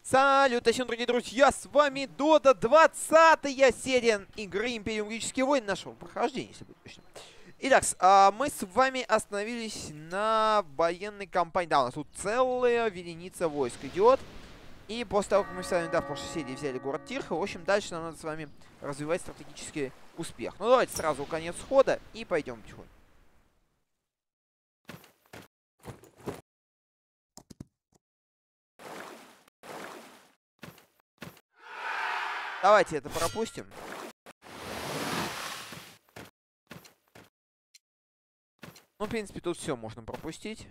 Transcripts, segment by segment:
Салют, дорогие друзья, с вами Dota 20-я серия игры Империум Магические войны, нашего прохождения, если быть точным. Итак, мы с вами остановились на военной кампании. Да, у нас тут целая вереница войск идет. И после того, как мы с вами, да, в прошлой серии взяли город Тирха, в общем, дальше нам надо с вами развивать стратегический успех. Ну, давайте сразу конец хода и пойдем потихоньку. Давайте это пропустим. Ну, в принципе, тут все можно пропустить.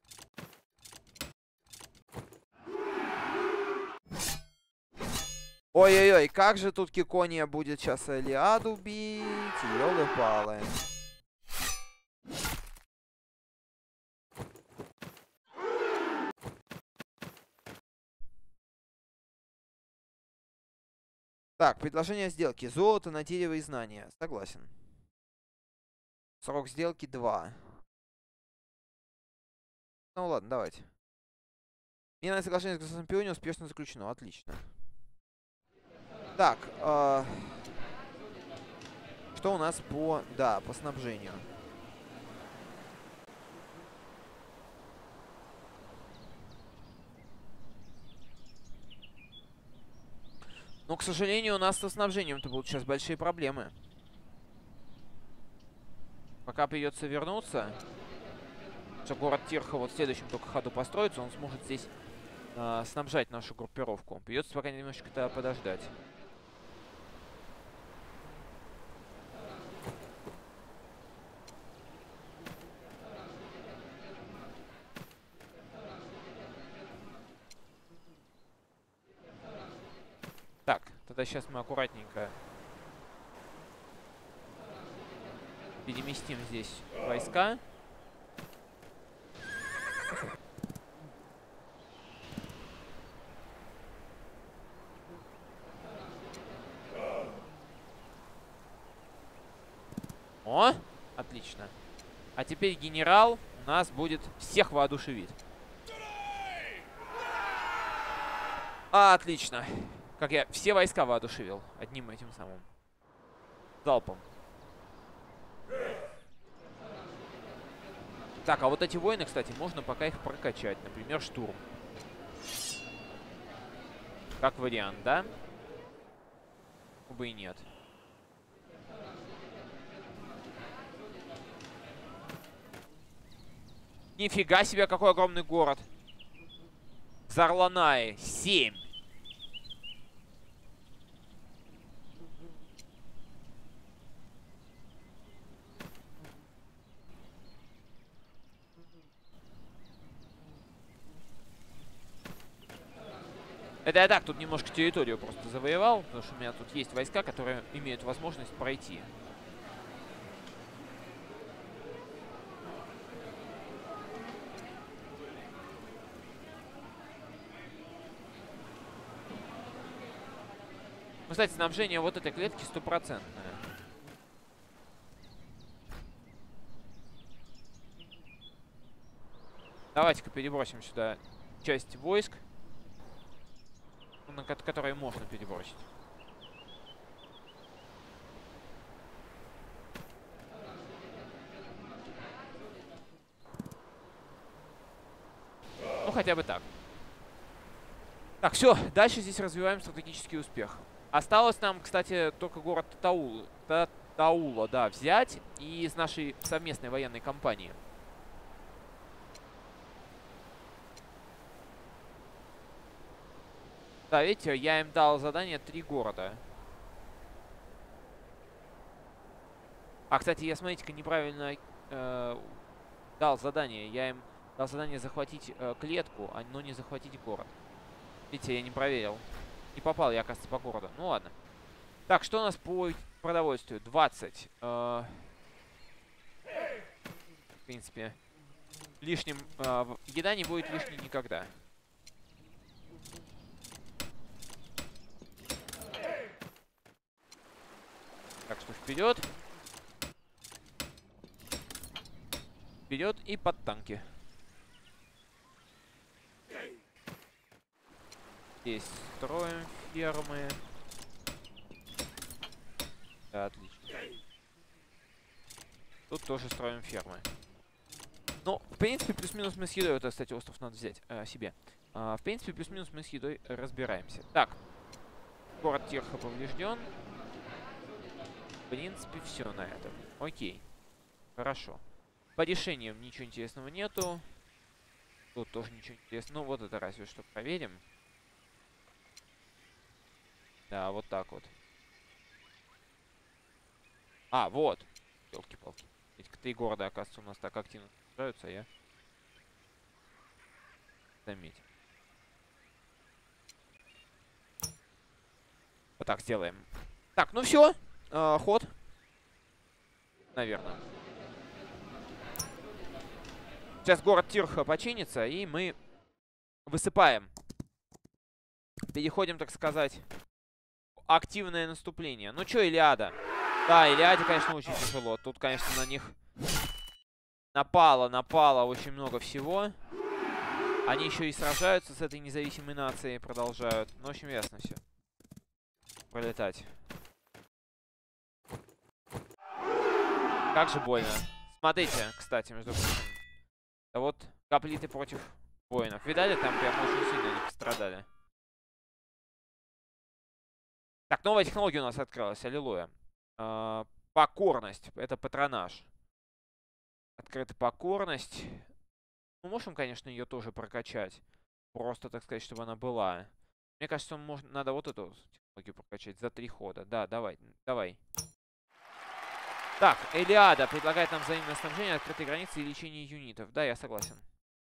Ой-ой-ой, как же тут Кикония будет сейчас Элиаду бить, ёлы-палы. Так, предложение сделки. Золото на дерево и знания. Согласен. Срок сделки 2. Ну ладно, давайте. Мирное соглашение с государством Пионе успешно заключено. Отлично. Так, что у нас по... Да, по снабжению. Но, к сожалению, у нас со снабжением-то будут сейчас большие проблемы. Пока придется вернуться. Что город Тирха вот в следующем только ходу построится, он сможет здесь снабжать нашу группировку. Придется пока немножечко-то подождать. Так, тогда сейчас мы аккуратненько переместим здесь войска. О, отлично. А теперь генерал у нас будет всех воодушевить. Отлично. Как я все войска воодушевил одним этим самым залпом. Так, а вот эти воины, кстати, можно пока их прокачать. Например, штурм. Как вариант, да? Бы и нет. Нифига себе, какой огромный город. Зарланай. 7. Это я так тут немножко территорию просто завоевал, потому что у меня тут есть войска, которые имеют возможность пройти. Кстати, снабжение вот этой клетки 100%. Давайте-ка перебросим сюда часть войск, на которые можно перебросить. Ну, хотя бы так. Так, все, дальше здесь развиваем стратегический успех. Осталось нам, кстати, только город Татаула, да, взять и из нашей совместной военной кампании. Да, видите, я им дал задание 3 города. А, кстати, я, смотрите-ка, неправильно дал задание. Я им дал задание захватить клетку, но не захватить город. Видите, я не проверил. Не попал я, оказывается, по городу. Ну ладно. Так, что у нас по продовольствию? 20. В принципе, лишним... еда не будет лишней никогда. Так что вперед. Вперед и под танки. Здесь строим фермы. Да, отлично. Тут тоже строим фермы. Ну, в принципе, плюс-минус мы с едой... Это, кстати, остров надо взять себе. В принципе, плюс-минус мы с едой разбираемся. Так. Город Тирха поврежден. В принципе, все на этом. Окей. Хорошо. По решениям ничего интересного нету. Тут тоже ничего интересного. Ну, вот это разве что проверим. Да, вот так вот. А, вот. Ёлки-палки. Эти 3 города, оказывается, у нас так активно сражаются, а я... Заметил. Вот так сделаем. Так, ну все. Ход. Наверное. Сейчас город Тирха починится, и мы высыпаем. Переходим, так сказать, в активное наступление. Ну что, Илиада? Да, Илиаде, конечно, очень тяжело. Тут, конечно, на них напало очень много всего. Они еще и сражаются с этой независимой нацией, продолжают. Ну, в общем, ясно все. Пролетать. Как же больно. Смотрите, кстати, между прочим. Да вот, гоплиты против воинов. Видали, там прям очень сильно они пострадали. Так, новая технология у нас открылась, аллилуйя. Покорность, это патронаж. Открытая покорность. Мы можем, конечно, ее тоже прокачать. Просто, так сказать, чтобы она была. Мне кажется, надо вот эту технологию прокачать за 3 хода. Да, давай. Так, Илиада предлагает нам взаимное снабжение, открытые границы и лечение юнитов. Да, я согласен.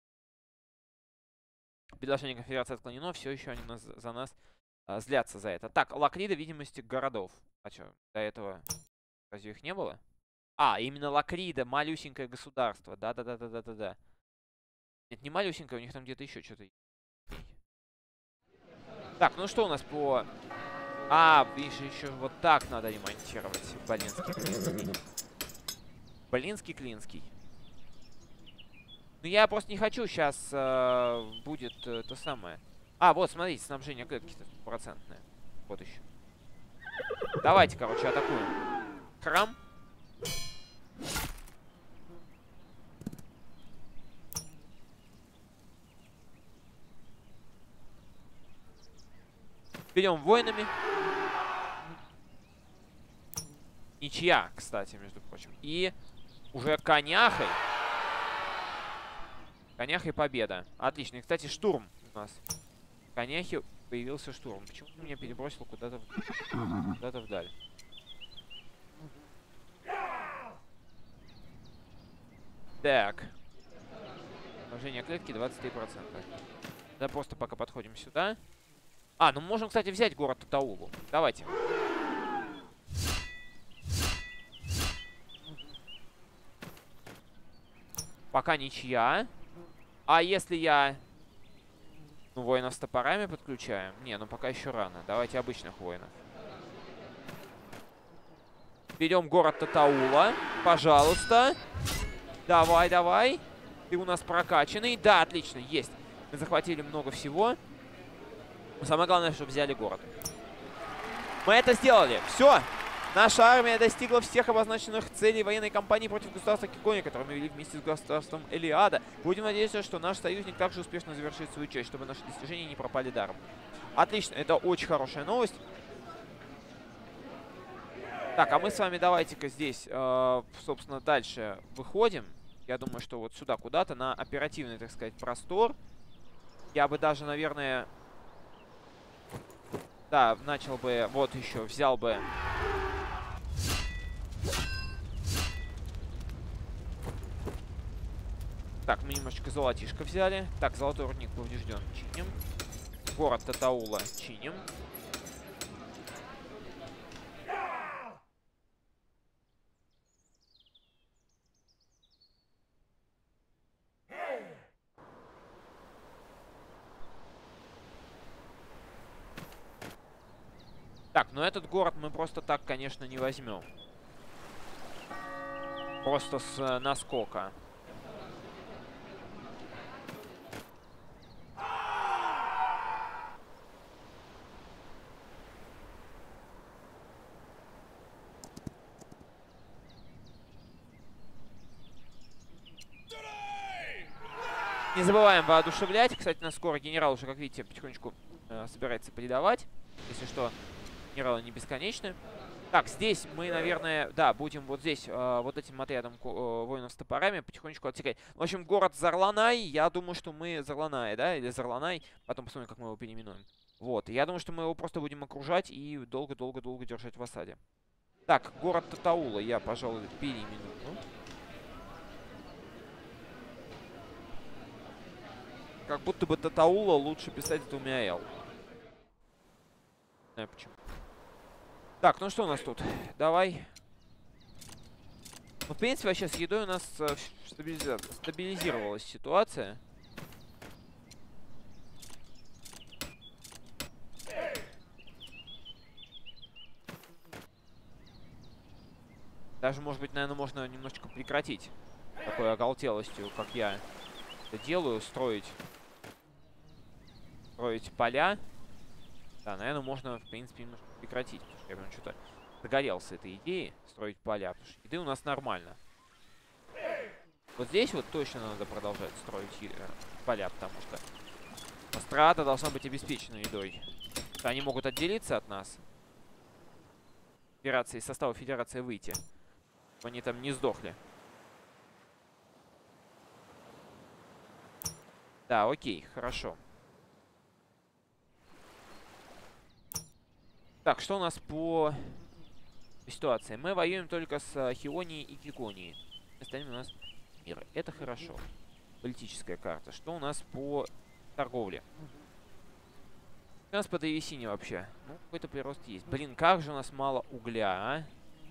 Предложение конфедерации отклонено. Все еще они за нас злятся за это. Так, Лакрида, видимости городов. А что, до этого разве их не было? А, именно Лакрида, малюсенькое государство. Да. Нет, не малюсенькое, у них там где-то еще что-то. Так, ну что у нас по... А, видишь, еще вот так надо ремонтировать. Блинский-клинский. Ну, я просто не хочу, сейчас будет то самое. А, вот, смотрите, снабжение клетки процентное. Вот еще. Давайте, короче, атакуем. Храм. Берем воинами. Ничья, кстати, между прочим. И уже коняхой. Коняхой победа. Отлично. И, кстати, штурм у нас. В коняхе появился штурм. Почему ты меня перебросил куда-то вдаль? Так. Снабжение клетки 23%. Да, просто пока подходим сюда. А, ну мы можем, кстати, взять город Татаулу. Давайте. Пока ничья. А если я... Ну, воинов с топорами подключаем? Не, ну пока еще рано. Давайте обычных воинов. Берем город Татаула. Пожалуйста. Давай. Ты у нас прокачанный. Да, отлично, есть. Мы захватили много всего. Самое главное, чтобы взяли город. Мы это сделали. Все. Наша армия достигла всех обозначенных целей военной кампании против государства Кикони, которую мы вели вместе с государством Илиада. Будем надеяться, что наш союзник также успешно завершит свою часть, чтобы наши достижения не пропали даром. Отлично. Это очень хорошая новость. Так, а мы с вами давайте-ка здесь, собственно, дальше выходим. Я думаю, что вот сюда куда-то, на оперативный, так сказать, простор. Я бы даже, наверное... Да, начал бы, вот еще, взял бы... Так, мы немножечко золотишко взяли. Так, золотой рудник поврежден. Чиним. Город Татаула чиним. Так, но этот город мы просто так, конечно, не возьмем. Просто с наскока. Не забываем воодушевлять. Кстати, у нас скоро генерал уже, как видите, потихонечку собирается предавать. Если что, генералы не бесконечны. Так, здесь мы, наверное, да, будем вот здесь вот этим отрядом воинов с топорами потихонечку отсекать. В общем, город Зарланай. Я думаю, что мы Зарланай, да, или Зарланай. Потом посмотрим, как мы его переименуем. Вот, я думаю, что мы его просто будем окружать и долго-долго-долго держать в осаде. Так, город Татаула я, пожалуй, переименую. Как будто бы Татаула лучше писать с двумя «л». Не знаю почему. Так, ну что у нас тут? Давай. Ну, в принципе, вообще с едой у нас стабилизировалась ситуация. Даже, может быть, наверное, можно немножечко прекратить такой оголтелостью, как я это делаю, строить поля. Да, наверное, можно, в принципе, немножко прекратить. Потому что я прям что-то загорелся этой идеей строить поля. Потому что еды у нас нормально. Вот здесь вот точно надо продолжать строить поля, потому что страта должна быть обеспечена едой. Они могут отделиться от нас. Федерации, из состава федерации выйти. Чтобы они там не сдохли. Да, окей, хорошо. Так, что у нас по ситуации? Мы воюем только с Хионией и Киконией. Остальные у нас мир. Это хорошо. Политическая карта. Что у нас по торговле? Что у нас по древесине вообще? Ну, какой-то прирост есть. Блин, как же у нас мало угля, а?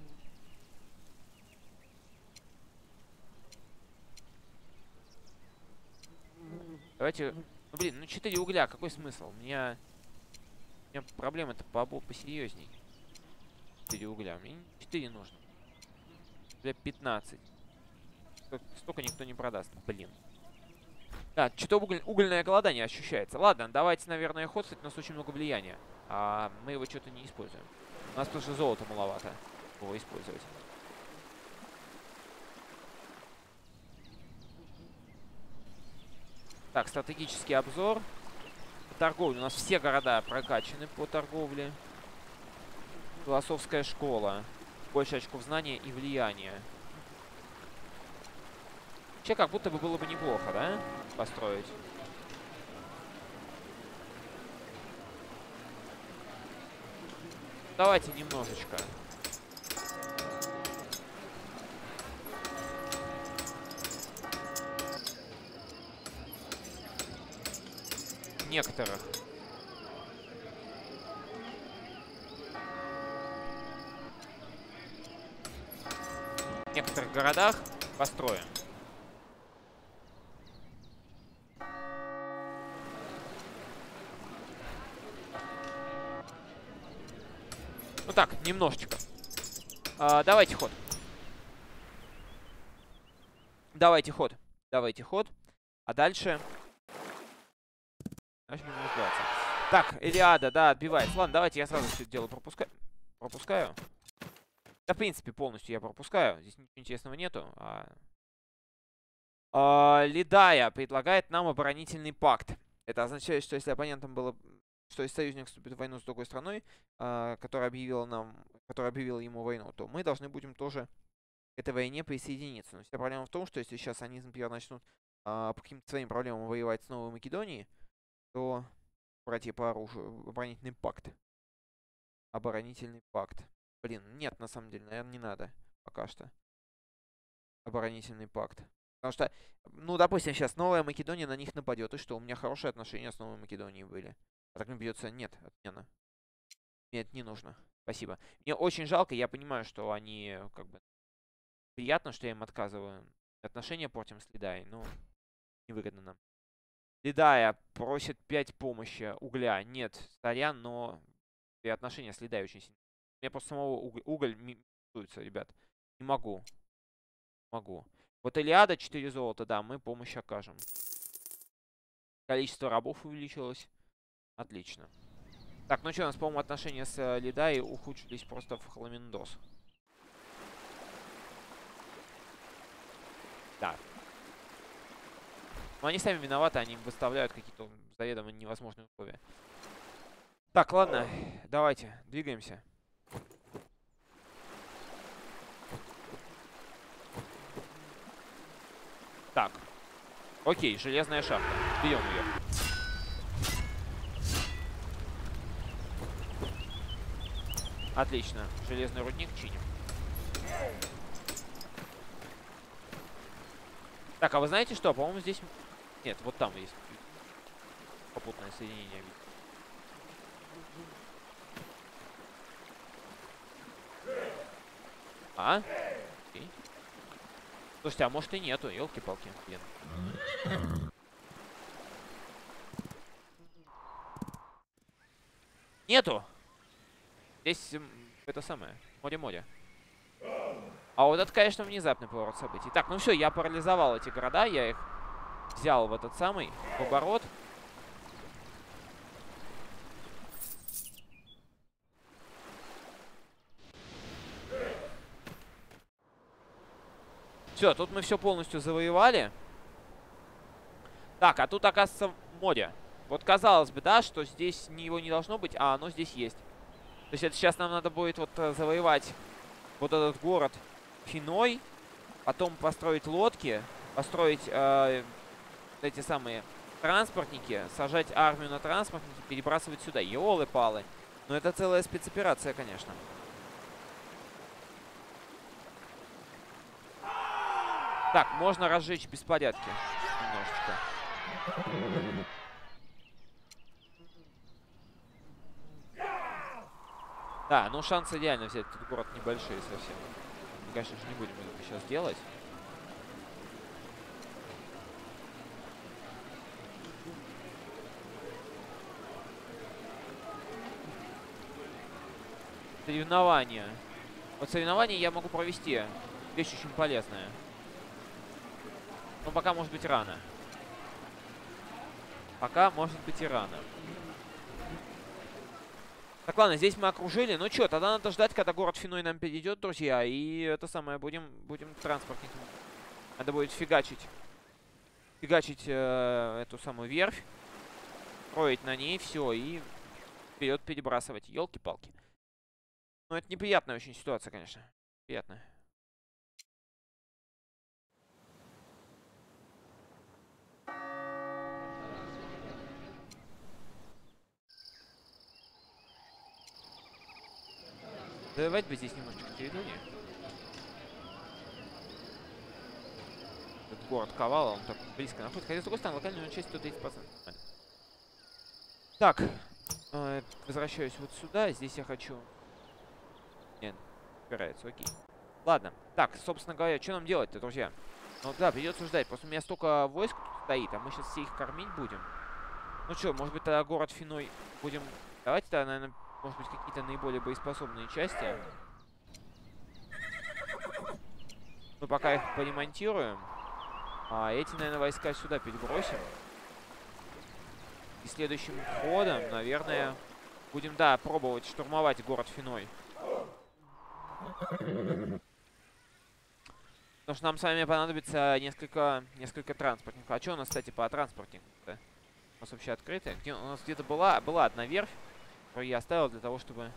Давайте... Ну, блин, ну 4 угля, какой смысл? У меня проблемы-то посерьезней. 4 угля. Мне 4 нужно. Для 15. Столько никто не продаст. Блин. Да, что-то угольное голодание ощущается. Ладно, давайте, наверное, ход. Кстати, у нас очень много влияния. А мы его что-то не используем. У нас тоже золота маловато его использовать. Так, стратегический обзор. Торговля. У нас все города прокачаны по торговле. Философская школа. Больше очков знания и влияния. Вообще, как будто бы было бы неплохо, да? Построить. Давайте немножечко. Некоторых. В некоторых городах построим. Ну так, немножечко. Давайте ход. Давайте ход. Давайте ход. А дальше... Так, Илиада, да, отбивается. Ладно, давайте я сразу все это дело пропускаю. Да, в принципе, полностью я пропускаю. Здесь ничего интересного нету. Лидая предлагает нам оборонительный пакт. Это означает, что если оппонентам было... Что если союзник вступит в войну с другой страной, которая объявила ему войну, то мы должны будем тоже к этой войне присоединиться. Но вся проблема в том, что если сейчас они, например, начнут по каким-то своим проблемам воевать с Новой Македонией, то братья по оружию, оборонительный пакт. Оборонительный пакт. Блин, нет, на самом деле, наверное, не надо пока что. Оборонительный пакт. Потому что, ну, допустим, сейчас Новая Македония на них нападет. И что, у меня хорошие отношения с Новой Македонией были. А так мне придется... Нет, отмена. Мне это не нужно. Спасибо. Мне очень жалко, я понимаю, что они, как бы... Приятно, что я им отказываю. Отношения портим с Лидай, но невыгодно нам. Лидая просит 5 помощи угля. Нет, сорян, но и отношения с Лидай очень сильно. У меня просто самого уголь минуется, ребят. Не могу. Могу. Вот Илиада 4 золота, да, мы помощь окажем. Количество рабов увеличилось. Отлично. Так, ну что, у нас, по-моему, отношения с Лидай ухудшились просто в хламиндос. Да. Но они сами виноваты, они выставляют какие-то заведомо невозможные условия. Так, ладно, давайте, двигаемся. Так, окей, железная шахта. Берем ее. Отлично, железный рудник чиним. Так, а вы знаете что? По-моему, здесь... Нет, вот там есть попутное соединение. А? Окей. Слушайте, а может и нету, елки-палки. Нету! Здесь это самое, море-море. А вот это, конечно, внезапный поворот событий. Так, ну все, я парализовал эти города, я их взял в этот самый, в оборот. Все, тут мы все полностью завоевали. Так, а тут, оказывается, море. Вот казалось бы, да, что здесь его не должно быть, а оно здесь есть. То есть это сейчас нам надо будет вот завоевать вот этот город Финой, потом построить лодки, построить эти самые транспортники, сажать армию на транспортники, перебрасывать сюда. Ёлы-палы. Но это целая спецоперация, конечно. Так, можно разжечь беспорядки немножечко. Да, ну шансы идеально взять этот город небольшие совсем. Мы, конечно же, не будем это сейчас делать. Соревнования. Вот соревнования я могу провести. Вещь очень полезная. Но пока может быть рано. Пока может быть и рано. Так, ладно, здесь мы окружили. Ну что, тогда надо ждать, когда город Финой нам перейдет, друзья. И это самое, будем транспортником. Надо будет фигачить эту самую верфь. Строить на ней все и вперед перебрасывать. Елки-палки. Ну, это неприятная очень ситуация, конечно. Приятная. Давайте бы здесь немножечко территории. Этот город Кавала, он так близко находится. Хотя, с другой стороны, локальную часть 130%. Так, возвращаюсь вот сюда. Здесь я хочу... Нет, упирается, окей. Ладно, так, собственно говоря, что нам делать-то, друзья? Ну да, придется ждать. Просто у меня столько войск тут стоит, а мы сейчас все их кормить будем. Ну что, может быть, тогда город Финой будем... Давайте тогда, наверное... Может быть, какие-то наиболее боеспособные части. Мы пока их поремонтируем. А эти, наверное, войска сюда перебросим. И следующим ходом, наверное, будем, да, пробовать штурмовать город Финой. Потому что нам с вами понадобится несколько транспортников. А что у нас, кстати, по транспортнику-то? У нас вообще открытая. Где, у нас где-то была одна верфь, которую я оставил для того, чтобы...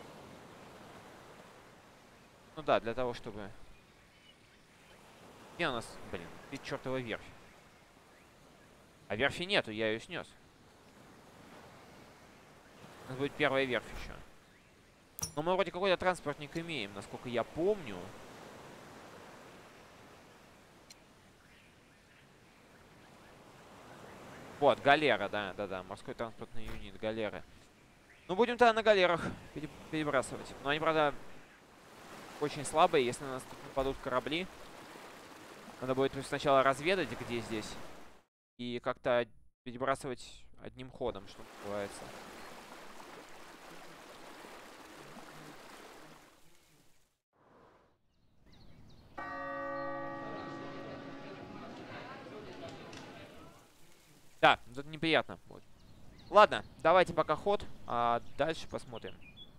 Ну да, для того, чтобы... Где у нас, блин, ведь чертова верфь. А верфи нету, я ее снес. У нас будет первая верфь еще. Но мы вроде какой-то транспортник имеем, насколько я помню. Вот, галера, да, морской транспортный юнит, галеры. Ну, будем тогда на галерах перебрасывать. Но они, правда, очень слабые. Если на нас тут нападут корабли, надо будет сначала разведать, где здесь. И как-то перебрасывать одним ходом, что называется. Да, это неприятно будет. Ладно, давайте пока ход, а дальше посмотрим.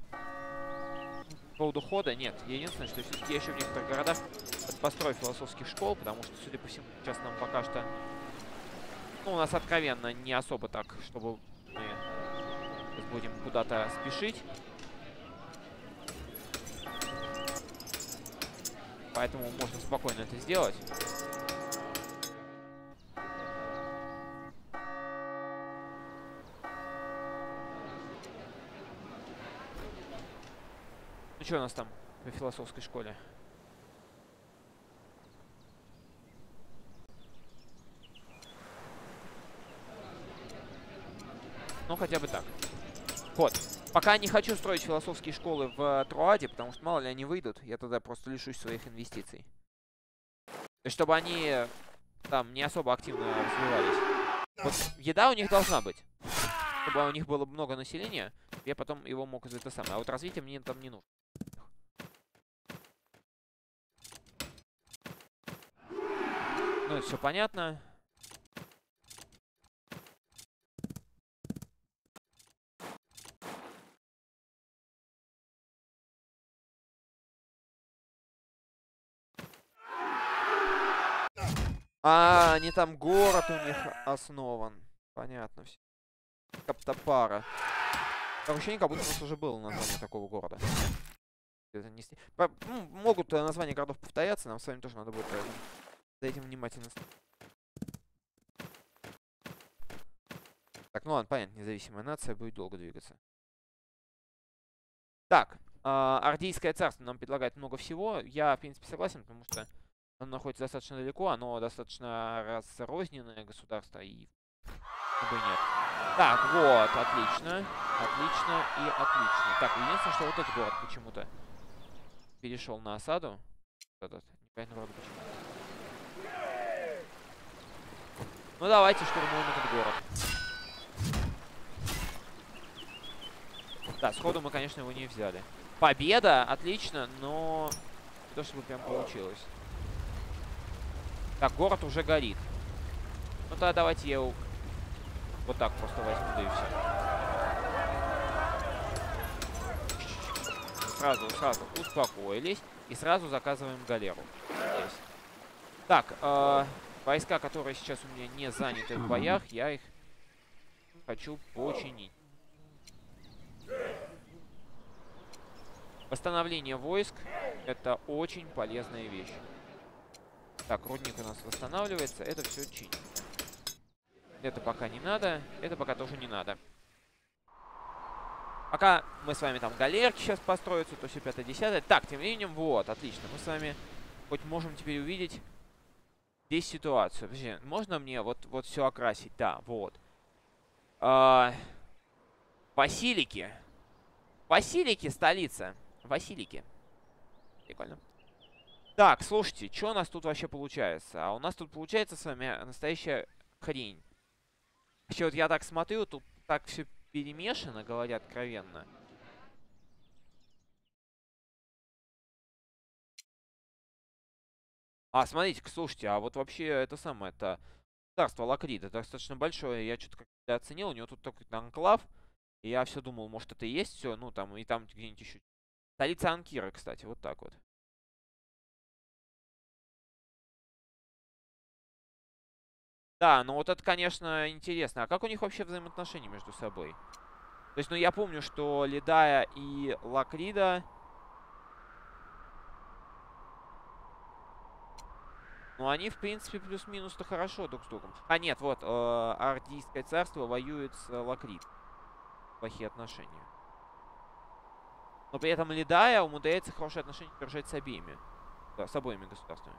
По поводу хода, нет. Единственное, что все-таки я еще в некоторых городах построю философских школ, потому что, судя по всему, сейчас нам пока что Ну, у нас откровенно не особо так, чтобы мы сейчас будем куда-то спешить. Поэтому можно спокойно это сделать. Ну что у нас там по философской школе? Ну, хотя бы так. Вот. Пока не хочу строить философские школы в Труаде, потому что мало ли они выйдут, я тогда просто лишусь своих инвестиций. То есть, чтобы они там не особо активно развивались. Вот еда у них должна быть. Чтобы у них было много населения, я потом его мог за это самое. А вот развитие мне там не нужно. Ну, это все понятно. А, не там город у них основан. Понятно все. Каптопара. Такое ощущение, как будто у нас уже было название такого города. Это не... Ну, могут названия городов повторяться, нам с вами тоже надо будет за этим внимательно. Так, ну ладно, понятно, независимая нация будет долго двигаться. Так, Ардийское царство нам предлагает много всего. Я, в принципе, согласен, потому что оно находится достаточно далеко, оно достаточно разрозненное государство, и бы нет. Так, вот, отлично. Отлично и отлично. Так, единственное, что вот этот город почему-то перешел на осаду. Этот, непонятно, вроде почему. Ну, давайте штурмуем этот город. Да, сходу мы, конечно, его не взяли. Победа, отлично, но не то, чтобы прям получилось. Так, город уже горит. Ну, тогда давайте я его вот так просто возьму, да и все. Сразу успокоились. И сразу заказываем галеру. Здесь. Так, войска, которые сейчас у меня не заняты в боях, я их хочу починить. Восстановление войск — это очень полезная вещь. Так, рудник у нас восстанавливается. Это все чинит. Это пока не надо. Это пока тоже не надо. Пока мы с вами там галерки сейчас построятся, то все 5-10. Так, тем временем, вот, отлично. Мы с вами хоть можем теперь увидеть здесь ситуацию. Подожди, можно мне вот все окрасить? Да, вот. Василики. Василики, столица. Василики. Прикольно. Так, слушайте, что у нас тут вообще получается? А у нас тут получается с вами настоящая хрень. Вообще, вот я так смотрю, тут так все перемешано, говоря откровенно. А, смотрите, слушайте, а вот вообще это самое, это царство Лакрида достаточно большое. Я что-то как-то оценил, у него тут такой анклав. И я все думал, может это и есть все, ну там, и там где-нибудь еще. Столица Анкира, кстати, вот так вот. Да, ну вот это, конечно, интересно. А как у них вообще взаимоотношения между собой? То есть, ну я помню, что Ледая и Лакрида... Ну они, в принципе, плюс-минус-то хорошо друг с другом. А нет, вот, Ардийское царство воюет с Лакрид. Плохие отношения. Но при этом Ледая умудряется хорошие отношения держать с обеими. Да, с обоими государствами.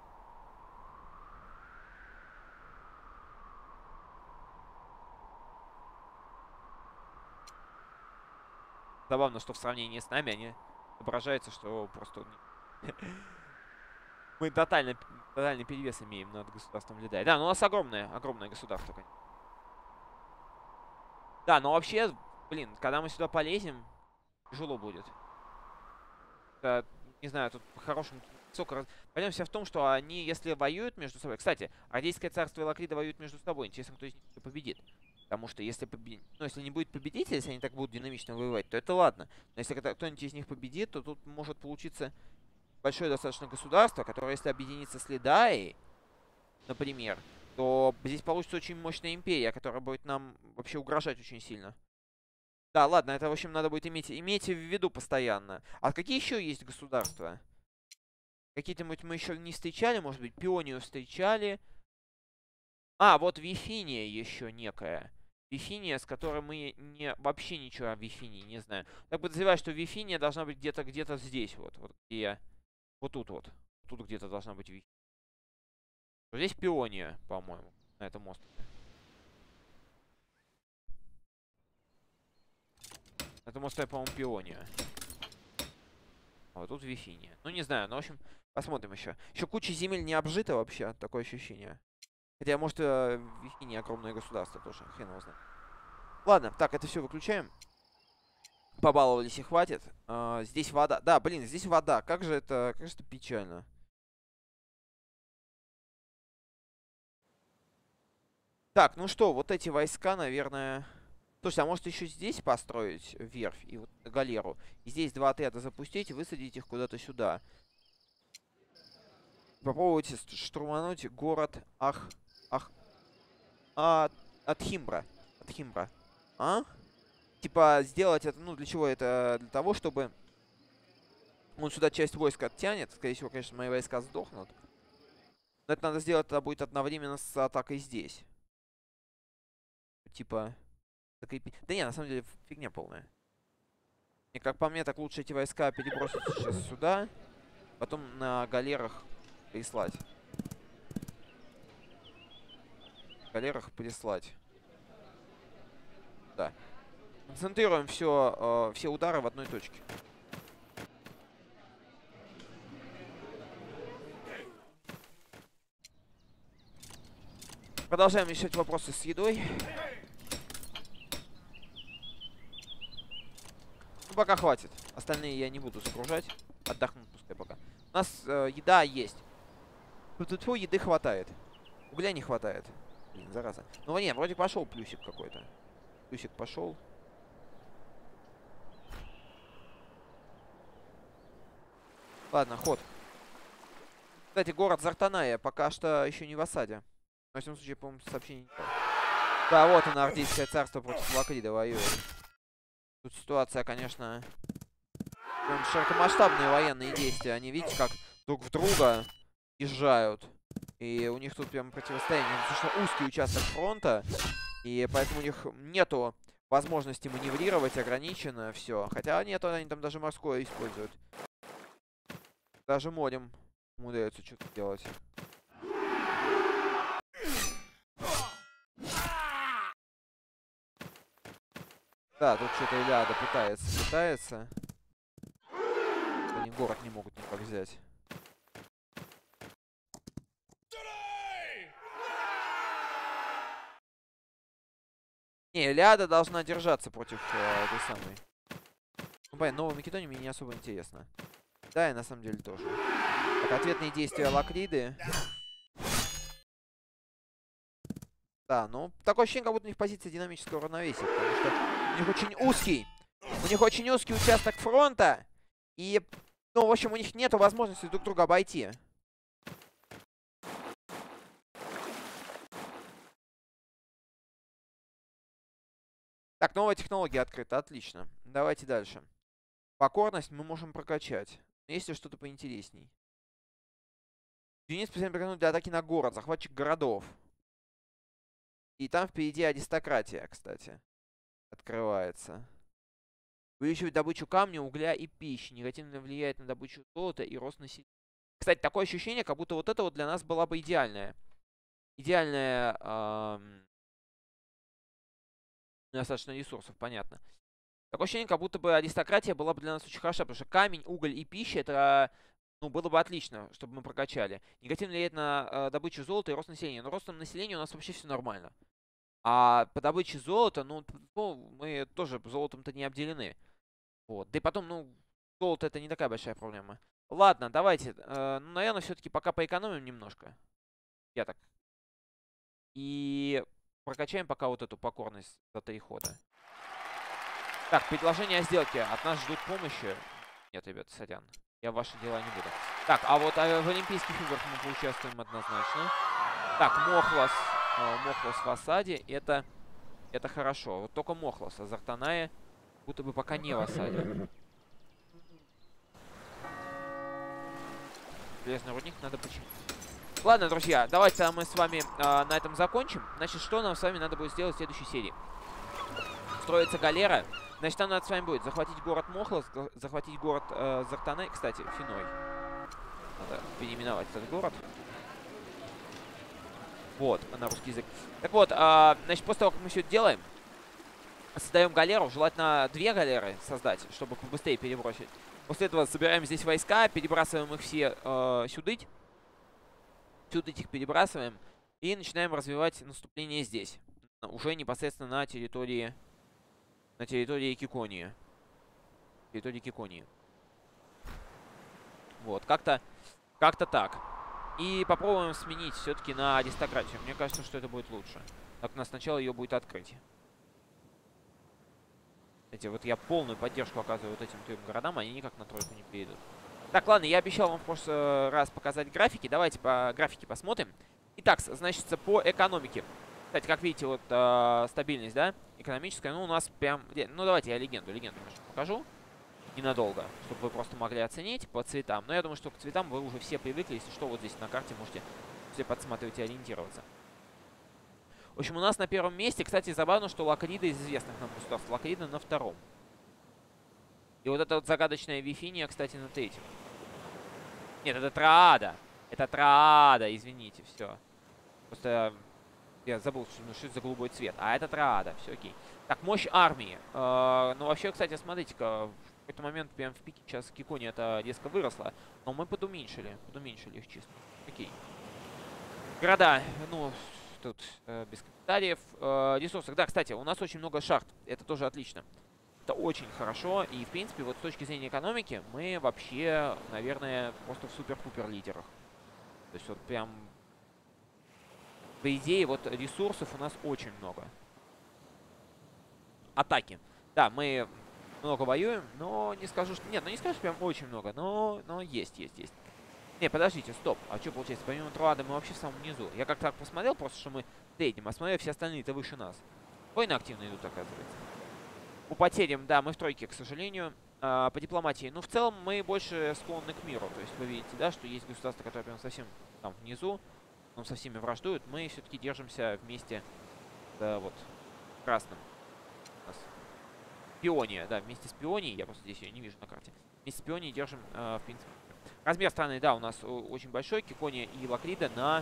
Забавно, что в сравнении с нами они отображается, что просто мы тотальный перевес имеем над государством Ледая. Да, но у нас огромное государство, конечно. Да, но вообще, блин, когда мы сюда полезем, тяжело будет. Это, не знаю, тут по-хорошему Пойдем в том, что они, если воюют между собой... Кстати, Ардийское царство и Лакрида воюют между собой. Интересно, кто из них победит. Потому что если ну, если не будет победителя, если они так будут динамично воевать, то это ладно. Но если кто-нибудь из них победит, то тут может получиться большое достаточно государство, которое, если объединится с Ледаей, например, то здесь получится очень мощная империя, которая будет нам вообще угрожать очень сильно. Да, ладно, это, в общем, надо будет иметь в виду постоянно. А какие еще есть государства? Какие-то мы еще не встречали, может быть, Пионию встречали. А, вот Вифиния еще некая. Вифиния, с которой мы вообще ничего о Вифинии не знаем. Так подозреваю, что Вифиния должна быть где-то здесь, вот где я. Вот тут вот. Тут где-то должна быть Вифиния. Здесь Пиония, по-моему, на этом острове. На этом острове, по-моему, Пиония. А вот тут Вифиния. Ну, не знаю, ну, в общем, посмотрим еще. Еще куча земель не обжита вообще, такое ощущение. Хотя, может, Вифиния огромное государство тоже, хрен его знает. Ладно, так, это все выключаем. Побаловались и хватит. Здесь вода. Да, блин, здесь вода. Как же это печально. Так, ну что, вот эти войска, наверное... Слушайте, а может еще здесь построить верфь и вот галеру? И здесь 2 отряда запустить и высадить их куда-то сюда. Попробуйте штурмануть город Атхимбра. Атхимбра. А? Типа сделать это, ну для чего это? Для того, чтобы он сюда часть войск оттянет. Скорее всего, конечно, мои войска сдохнут. Но это надо сделать, это будет одновременно с атакой здесь. Типа... Да не, на самом деле фигня полная. И как по мне, так лучше эти войска перебросить сейчас сюда. Потом на галерах прислать. Галерах прислать. Да. Концентрируем все удары в одной точке. Продолжаем решать вопросы с едой. Ну, пока хватит. Остальные я не буду загружать. Отдохнут пускай пока. У нас еда есть. Тут еды хватает. Угля не хватает. Блин, зараза. Ну, не, вроде пошел плюсик какой-то. Плюсик пошел. Ладно, ход. Кстати, город Зартаная пока что еще не в осаде. В всяком случае, по-моему, сообщение не было. Да, вот оно, Ардийское царство против Лакрида воюет. Тут ситуация, конечно... широкомасштабные военные действия. Они, видите, как друг в друга езжают. И у них тут прям противостояние. Достаточно узкий участок фронта. И поэтому у них нету возможности маневрировать, ограничено все. Хотя нет, они там даже морское используют. Даже морем умудряются что-то делать. Да, тут что-то Илиада пытается. Они город не могут никак взять. Не, Илиада должна держаться против этой самой. Ну, понятно, Новая Македония мне не особо интересно. Да, и на самом деле тоже. Так, ответные действия Лакриды. Да, ну, такое ощущение, как будто у них позиция динамического равновесия, потому что у них очень узкий участок фронта, и, ну, в общем, у них нету возможности друг друга обойти. Так, новая технология открыта, отлично. Давайте дальше. Покорность мы можем прокачать. Есть ли что-то поинтересней? Юнит специально приготовлен для атаки на город, захватчик городов. И там впереди аристократия, кстати, открывается. Увеличивает добычу камня, угля и пищи. Негативно влияет на добычу золота и рост населения. Кстати, такое ощущение, как будто вот это вот для нас была бы идеальная. Достаточно ресурсов, понятно. Такое ощущение, как будто бы аристократия была бы для нас очень хороша, потому что камень, уголь и пища, это, ну, было бы отлично, чтобы мы прокачали. Негативно влияет на добычу золота и рост населения. Но ростом населения у нас вообще все нормально. А по добыче золота, ну мы тоже золотом-то не обделены. Вот. Да и потом, ну, золото это не такая большая проблема. Ладно, давайте. Ну, наверное, все-таки пока поэкономим немножко. Я так. И прокачаем пока вот эту покорность за 3 хода. Так, предложение о сделке. От нас ждут помощи. Нет, ребят, сорян. Я в ваши дела не буду. Так, а вот в Олимпийских играх мы поучаствуем однозначно. Так, Мохлас. Мохлос в осаде, это хорошо. Вот только Мохлос, а Зартаная будто бы пока не в осаде. Железный рудник надо починить. Ладно, друзья, давайте мы с вами на этом закончим. Значит, что нам с вами надо будет сделать в следующей серии? Строится галера. Значит, нам надо с вами будет захватить город Мохлос, захватить город Зартанай. Кстати, Финой. Надо переименовать этот город. Вот, на русский язык. Так вот, значит, после того, как мы все это делаем, создаем галеру. Желательно 2 галеры создать, чтобы побыстрее перебросить. После этого собираем здесь войска, перебрасываем их все сюда. Сюда их перебрасываем. И начинаем развивать наступление здесь. Уже непосредственно на территории Киконии. Вот, как-то так. И попробуем сменить все-таки на аристократию. Мне кажется, что это будет лучше. Так, у нас сначала ее будет открыть. Кстати, вот я полную поддержку оказываю вот этим 3 городам, они никак на тройку не перейдут. Так, ладно, я обещал вам в прошлый раз показать графики. Давайте по графике посмотрим. Итак, значит, по экономике. Кстати, как видите, вот стабильность, да, экономическая. Ну, у нас прям... Ну, давайте я легенду немножко покажу. Ненадолго, чтобы вы просто могли оценить по цветам. Но я думаю, что к цветам вы уже все привыкли. Если что, вот здесь на карте можете все подсматривать и ориентироваться. В общем, у нас на 1-м месте, кстати, забавно, что Лакрида из известных нам государств. Лакрида на 2-м. И вот эта вот загадочная Вифиния, кстати, на 3-м. Нет, это Троада. Это Троада, извините, все. Просто я забыл, что это за голубой цвет. А это Троада, все окей. Так, мощь армии. Ну, вообще, кстати, смотрите-ка, в какой-то момент прям в пике сейчас Кикония это резко выросла. Но мы подуменьшили их чисто. Окей. Города, ну, тут без комментариев. Ресурсах. Да, кстати, у нас очень много шахт. Это тоже отлично. Это очень хорошо. И, в принципе, вот с точки зрения экономики, мы вообще, наверное, просто в супер-пупер лидерах. То есть вот прям... По идее, вот ресурсов у нас очень много. Атаки. Да, мы много воюем, но не скажу, что... Нет, ну не скажу, что прям очень много, но есть. Не, подождите, стоп. А что получается? Помимо Троады мы вообще в самом низу. Я как-то так посмотрел, просто что мы в среднем, а смотрю, все остальные-то выше нас. Войны активно идут, оказывается. По потерям, да, мы в тройке, к сожалению. По дипломатии. Ну, в целом, мы больше склонны к миру. То есть вы видите, да, что есть государства, которые прям совсем там внизу, но со всеми враждуют. Мы все-таки держимся вместе с вот красным. У нас Пиония, да, вместе с Пионией. Я просто здесь ее не вижу на карте. Вместе с Пионией держим, в принципе. Размер страны, да, у нас очень большой. Кикония и Лакрида на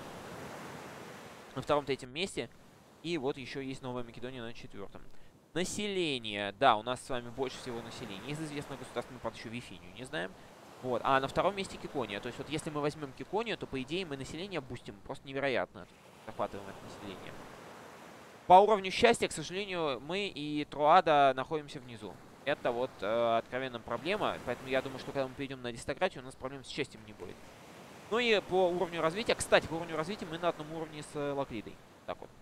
2-3 месте. И вот еще есть Новая Македония на 4-м. Население. Да, у нас с вами больше всего населения. Из известных государств мы, правда, еще Вифинию не знаем. Вот. А на 2-м месте Кикония. То есть вот если мы возьмем Киконию, то, по идее, мы население бустим просто невероятно. Захватываем это население. По уровню счастья, к сожалению, мы и Троада находимся внизу. Это вот откровенная проблема. Поэтому я думаю, что когда мы перейдем на аристократию, у нас проблем с счастьем не будет. Ну и по уровню развития. Кстати, по уровню развития мы на одном уровне с Лакридой. Так вот.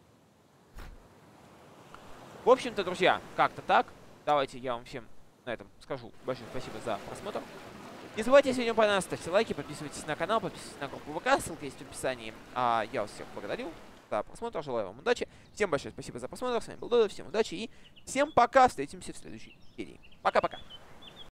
В общем-то, друзья, как-то так. Давайте я вам всем на этом скажу большое спасибо за просмотр. Не забывайте, если видео понравилось, ставьте лайки, подписывайтесь на канал, подписывайтесь на группу ВК, ссылка есть в описании. А я вас всех благодарю за просмотр, желаю вам удачи. Всем большое спасибо за просмотр, с вами был Додо, всем удачи и всем пока, встретимся в следующей серии. Пока!